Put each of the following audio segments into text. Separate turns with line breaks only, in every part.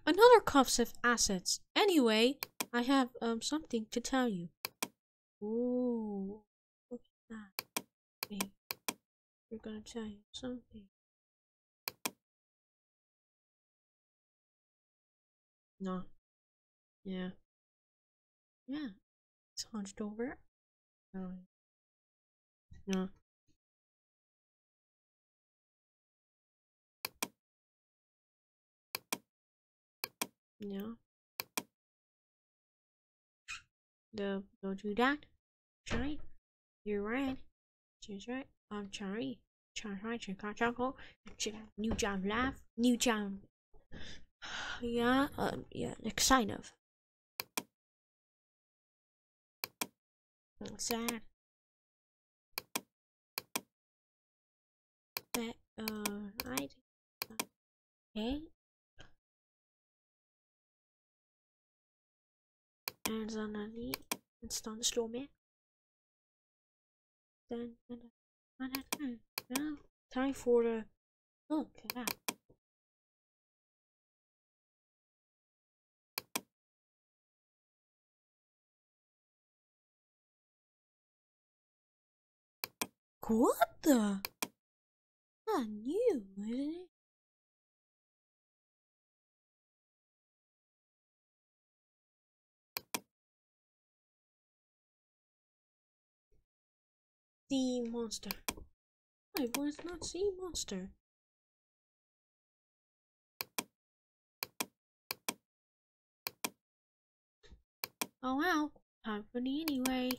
Another cups of assets. Anyway, I have something to tell you. Ooh, what's that? Wait, we're gonna tell you something. No. Yeah. Yeah. It's hunched over. No. No. No. Don't do that. Sorry. You're right. She's right. I'm sorry. Sorry. New job laugh. New job. Yeah. Yeah. Kind of. Sad. That. I. Okay. And then it's done storming. Then now time for the look at that. What the? I knew, isn't it? Sea monster. I was not sea monster. Oh well, time for the anyway.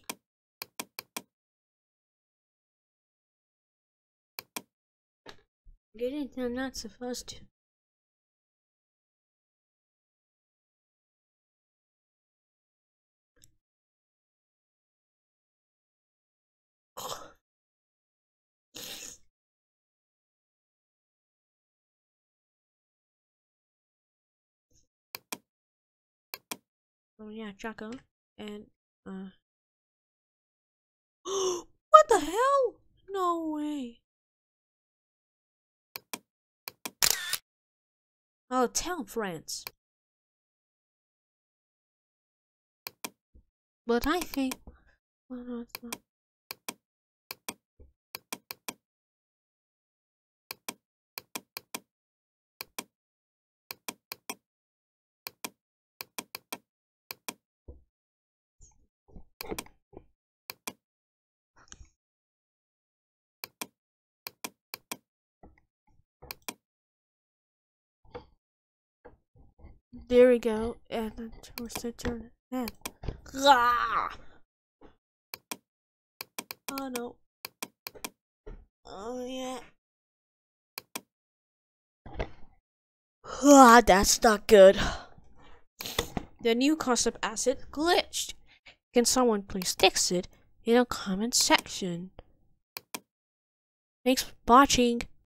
Get it? I'm not supposed to. Oh yeah, Chaco. And what the hell? No way. Oh, tell friends. But I think. Well, no, it's not. There we go. And then towards the turn head. Ah! Oh no. Oh yeah. Ah, that's not good. The new concept asset glitched. Can someone please fix it in a comment section? Thanks for watching.